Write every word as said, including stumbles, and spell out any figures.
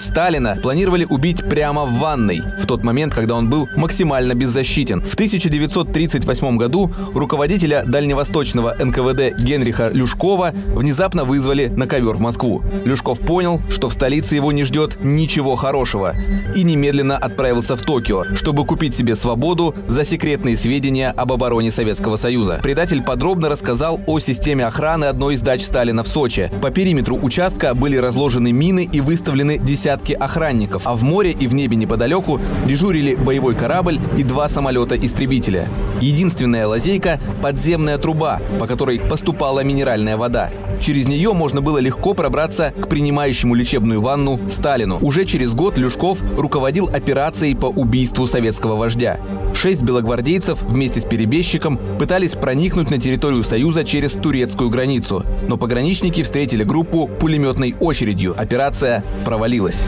Сталина планировали убить прямо в ванной, в тот момент, когда он был максимально беззащитен. В тысяча девятьсот тридцать восьмом году руководителя дальневосточного эн ка вэ дэ Генриха Люшкова внезапно вызвали на ковер в Москву. Люшков понял, что в столице его не ждет ничего хорошего, и немедленно отправился в Токио, чтобы купить себе свободу за секретные сведения об обороне Советского Союза. Предатель подробно рассказал о системе охраны одной из дач Сталина в Сочи. По периметру участка были разложены мины и выставлены десятки охранников, а в море и в небе неподалеку дежурили боевой корабль и два самолета-истребителя. Единственная лазейка – подземная труба, по которой поступала минеральная вода. Через нее можно было легко пробраться к принимающему лечебную ванну Сталину. Уже через год Люшков руководил операцией по убийству советского вождя. Шесть белогвардейцев вместе с перебежчиком пытались проникнуть на территорию Союза через турецкую границу, но пограничники встретили группу пулеметной очередью. Операция провалилась.